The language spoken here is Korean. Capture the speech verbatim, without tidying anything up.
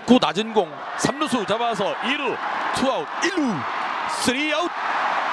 낮고 낮은 공 삼루수 잡아서 일 루 투아웃 일 루 쓰리 아웃